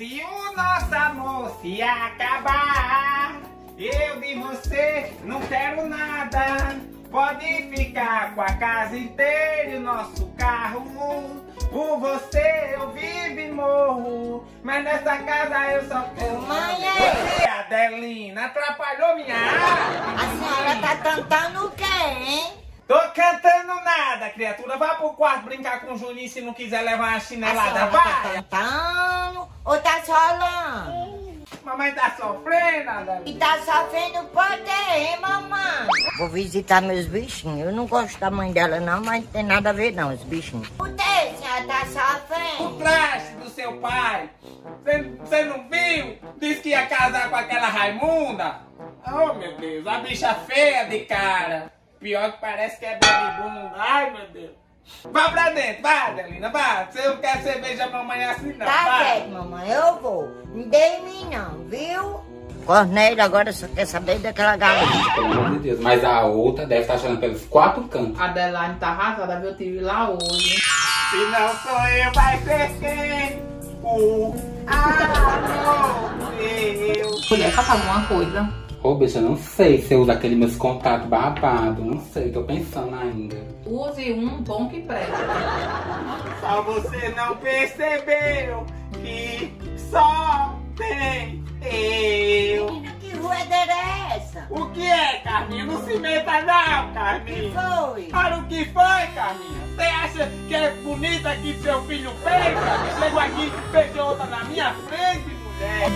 Se o nosso amor se acabar, eu de você não quero nada. Pode ficar com a casa inteira e o nosso carro. Por você eu vivo e morro, mas nessa casa eu só quero... Mãe, Adelina, atrapalhou minha arte. A senhora tá cantando o quê, hein? Tô cantando nada, criatura. Vá pro quarto brincar com o Juninho se não quiser levar uma chinelada. Tá Vai! cantando ou tá solando? Mamãe tá sofrendo, Adelina. E tá sofrendo por quê, hein, mamãe? Vou visitar meus bichinhos. Eu não gosto da mãe dela, não, mas não tem nada a ver, não, os bichinhos. Por que a senhora tá sofrendo? O traste do seu pai. Você não viu? Disse que ia casar com aquela Raimunda. Oh, meu Deus. A bicha feia de cara. Pior que parece que é babibunda. Ai, meu Deus. Vá pra dentro, vá, Adelina, vá. Você não quer cerveja mamãe assim, não. Tá vai. certo, mamãe, eu vou. Não dê em mim, não, viu? Cornélio agora só quer saber daquela galinha. Pelo amor de Deus, mas a outra deve estar achando pelos 4 cantos. A Adeline tá arrasada, viu? Eu tive lá hoje. Se não sou eu, vai ser quem? O amor meu. Mulher, faça alguma coisa. Ô, bicho, eu não sei se eu uso aquele meus contatos babado. Não sei, tô pensando ainda. Use um bom que presta. Só você não percebeu que só tem eu. Menina, que ruedeira é essa? O que é, Carminha? Não se meta não, Que Carminha. foi? Olha o que foi, Carminha. Você acha que é bonita que seu filho fez, Carminha? Chegou aqui e beijou outra na minha frente, mulher.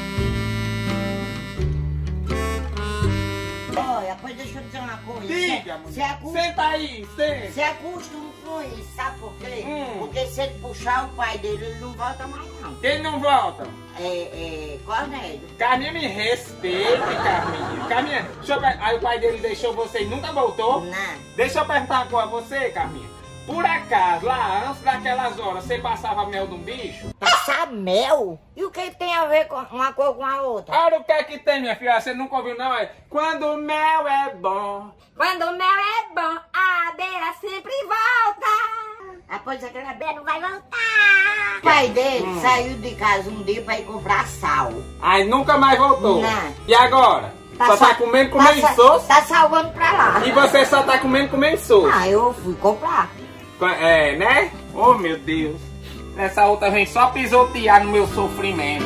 Olha, pois deixa eu dizer uma coisa. Diga, mulher. Senta aí, senta. Você acostuma com isso, sabe por quê? Hum. Porque se ele puxar o pai dele, ele não volta mais, não. Quem não volta? Cornélio. Carminha, me respeite, Carminha. Carminha, deixa eu aí o pai dele deixou você e nunca voltou? Não. Deixa eu perguntar uma coisa a você, Carminha. Por acaso, lá antes daquelas horas, você passava mel de um bicho? Passar mel? E o que tem a ver com uma coisa com a outra? Olha o que é que tem, minha filha. Você nunca ouviu, não? É quando o mel é bom. Quando o mel é bom, a abelha sempre volta. Após aquela abelha não vai voltar. O pai dele saiu de casa um dia pra ir comprar sal. Aí nunca mais voltou. Não. E agora? Só tá comendo insosso? Tá salvando pra lá. E você só tá comendo insosso? Ah, eu fui comprar. É, né? Oh, meu Deus. Essa outra vem só pisotear no meu sofrimento.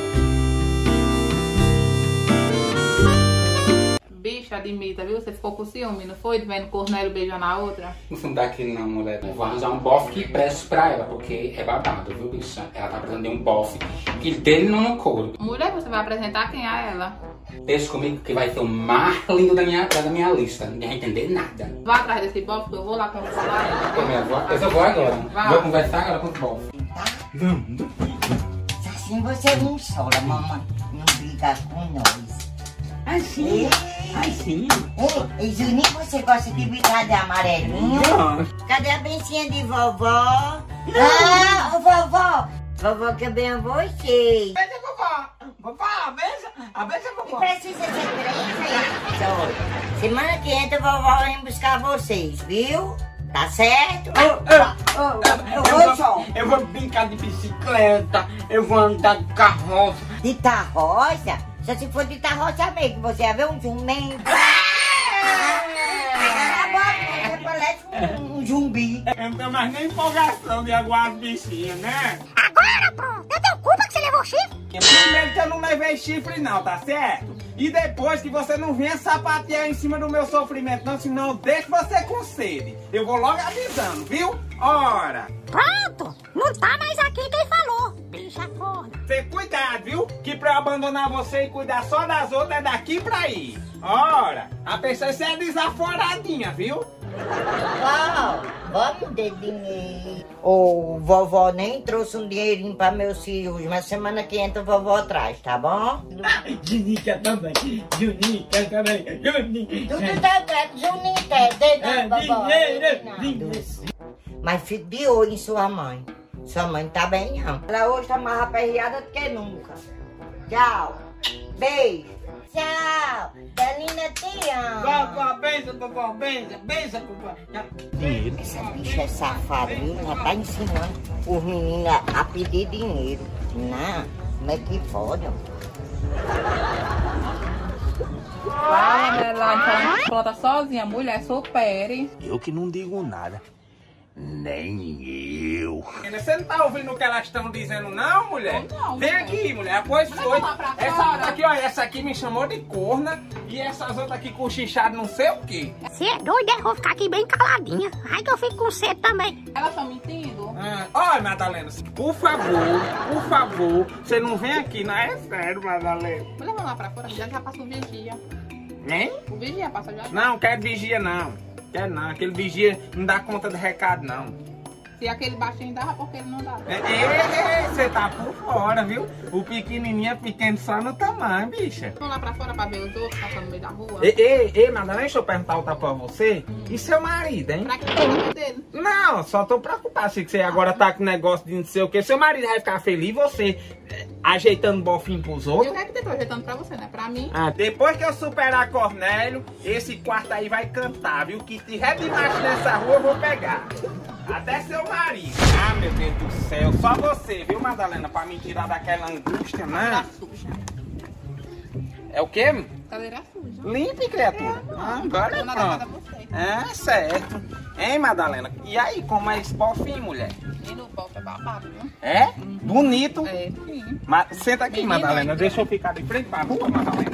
Bicha, admita, viu? Você ficou com ciúme, não foi? Vendo o Cornélio beijando a outra? Não sou daquele não, mulher. Eu vou arranjar um bofe que preste pra ela, porque é babado, viu, bicha? Ela tá precisando de um bofe que dele não no couro. Mulher, você vai apresentar quem é ela? Deixa comigo que vai ser o mais lindo da minha lista. Ninguém vai entender nada. Vá atrás desse bofe que eu vou lá conversar ela. Eu só vou agora. Vai. Vou conversar agora com o bofe. Assim você não chora, mamãe. Não briga com nós. Assim? Assim? Ei, Juninho, você gosta de brincar de amarelinho? Não. Cadê a bencinha de vovó? Ah, ô, vovó. Vovó quer bem a vocês. Beija, vovó. Vovó, beija. Beija, E vovó. precisa ser três. Semana que entra, a vovó vem buscar vocês, viu? Tá certo? Eu vou brincar de bicicleta. Eu vou andar de carroça. De carroça? Só se for de carroça mesmo, você vai ver um jumento. Você parece um zumbi. Eu não tenho mais nem empolgação de aguar as bichinhas, né? Agora, pronto. Eu tenho culpa que você levou chifre? Primeiro que eu não levei chifre não, tá certo? E depois que você não venha sapatear em cima do meu sofrimento não, senão eu deixo você com sede. Eu vou logo avisando, viu? Ora! Pronto. Não tá mais aqui quem falou. Bicha corna. Você cuidado, viu? Que pra eu abandonar você e cuidar só das outras é daqui pra aí. Ora! A pessoa é desaforadinha, viu? Vamos de dinheiro. Ô, vovó nem trouxe um dinheirinho pra meus filhos, mas semana que entra a vovó traz, tá bom? Junica também. Junica também. Tudo tá certo, Juninho, vovó. Mas fique de olho em sua mãe. Sua mãe tá bem, não. Ela hoje tá mais aperreada do que nunca. Tchau. Beijo. Tchau. Delina, te amo. Vovó, benção, vovó, benção, benção, vovó. Essa bicha é safada, viu? Já tá ensinando os meninos a pedir dinheiro. Não, como é que pode? Vai, lá, então, planta sozinha, mulher, supere. Eu que não digo nada. Nem eu. Você não tá ouvindo o que elas estão dizendo, não, mulher? Não, Vem mulher. aqui, mulher. Pois Mas foi. vamos lá pra Essa fora. outra aqui, ó. Essa aqui me chamou de corna. E essas outras aqui cochichadas, não sei o quê. Você é doido, é? Vou ficar aqui bem caladinha. Ai, que eu fico com sede também. Elas estão mentindo? Olha, Madalena, por favor, você não vem aqui, não é sério, Madalena. Mulher, vamos lá pra fora, já passa o vigia. Hein? O vigia passa já. Não, quero vigia, não. Quero não, aquele vigia não dá conta do recado, não. Se aquele baixinho dava, porque ele não dá. Você tá por fora, viu? O pequenininho é pequeno só no tamanho, bicha. Vamos lá pra fora pra ver os outros passando no meio da rua. Ei, Madalena, deixa eu perguntar outra pra você. E seu marido, hein? Pra que você dele? Não, só tô preocupado se você agora tá com negócio de não sei o que. Seu marido vai ficar feliz, você ajeitando bofinho pros E o outros. que é que eu tô ajeitando pra você, né? Pra mim. Depois que eu superar Cornélio, esse quarto aí vai cantar, viu? Que tiver de macho nessa rua eu vou pegar. Até seu marido. Ah, meu Deus do céu. Só você, viu, Madalena? Pra me tirar daquela angústia, Cadeira né? suja. É o quê? Cadeira suja. Limpe, criatura. Agora Dona da casa é pronto. você. É, certo. Hein, Madalena? E aí, como é esse bofinho, mulher? E no bofe é babado, viu? É? Bonito. É, sim. Senta aqui, Menina, Madalena. Deixa eu ficar de frente pra rua, Madalena.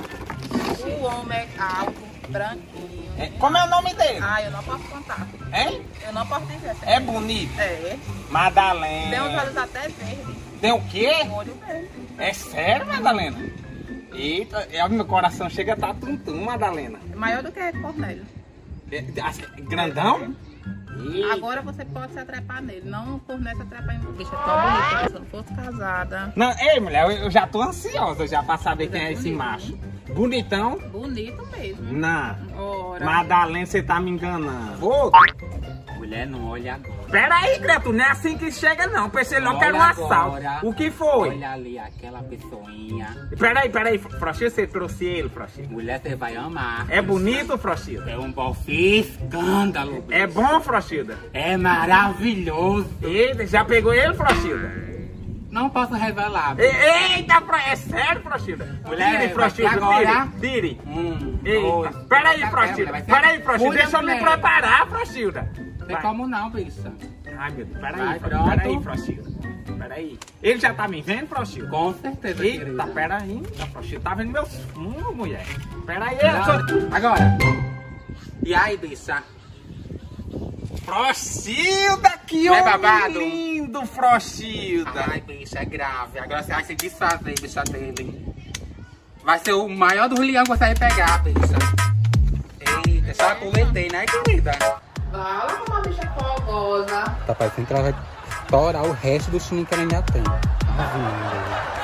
O homem é alto, branquinho. Como é o nome dele? Ah, eu não posso contar. Hein? Eu não posso dizer. É bonito. É. Madalena. Tem uns olhos até verdes. Tem o quê? Um olho verde. É sério, Madalena? Eita, meu coração chega a estar tum-tum, Madalena. É maior do que Cornélio. Grandão? Eita. Agora você pode se atrepar nele. Não por nessa trepar em você. Bicha, é tão bonita. Se eu não fosse casada. Não, ei, mulher, eu já tô ansiosa já pra saber quem é esse macho. Bonitão? Bonito mesmo. Não. Ora. Madalena, você tá me enganando. Ô, Mulher, não olha agora. pera aí, criatura, não é assim que chega não. Pensei logo que era um Olha assalto. agora. O que foi? Olha ali aquela pessoinha. Pera aí, Frochilda, você trouxe ele, Frochilda. Mulher, você vai amar. É bonito, Frochilda? É um bofe escândalo. É bom, Frochilda? É maravilhoso. Eita, já pegou ele, Frochilda? Não posso revelar. Eita, é sério, Frochilda? Mulher, Tire, Frochilda, agora. tire. Dois. Eita, pera aí, Frochilda. Pera aí, Frochilda, Mulher, deixa eu me mulher. preparar, Frochilda. Tem como não, bicha. Ai, meu Deus, pera Vai, aí, pronto. pera aí, Frochilda. Pera aí. Ele já tá me vendo, Frochilda? Com certeza, Eita, querida. pera aí, Frochilda, tá vendo meus fundos, mulher? Pera aí, Agora. E aí, bicha? Frochilda, que Não é homem babado? lindo, Frochilda. Ai, bicha, é grave. Agora você vai se desfazer, bicha, dele. Vai ser o maior dos leão que você vai pegar, bicha. Eita, já coletei, né, querida? Vai lá com uma bicha fogosa. Tá parecendo que ela vai estourar o resto do chininho que ela ainda tem.